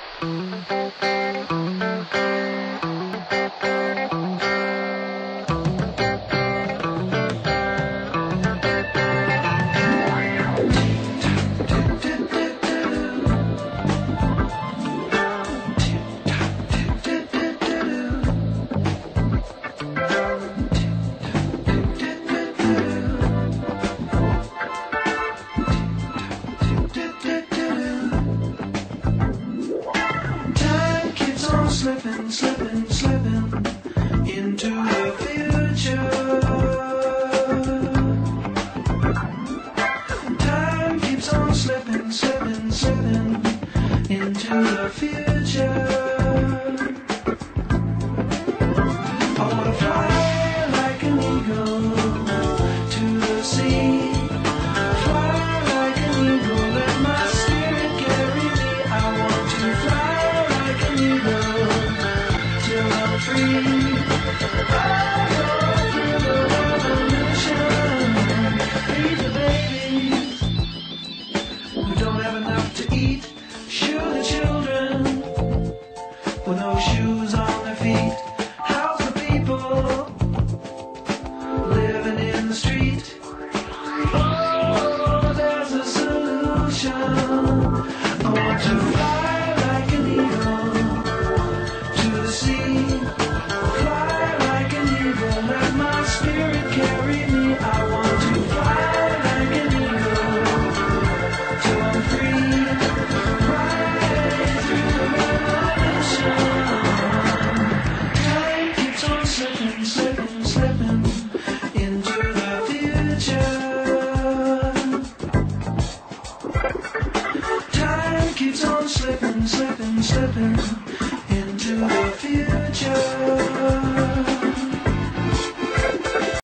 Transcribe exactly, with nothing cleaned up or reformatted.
Slipping, slipping, slipping into the future. Time keeps on slipping, slipping, slipping into the future. I wanna fly like an eagle to the sea. Fly like an eagle, let my spirit carry me. I want to fly like an eagle till I'm free. I'll go through the revolution. Feed the babies who don't have enough to eat. Shoe the children with no shoes on their feet. House the people living in the street. Oh, there's a solution. I want to fly like an eagle to the sea. Fly like an eagle, let my spirit carry me. I want to fly like an eagle till I'm free. Right through the revolution. Time keeps on slipping, slipping, slipping into the future. Time keeps on slipping, slipping, slipping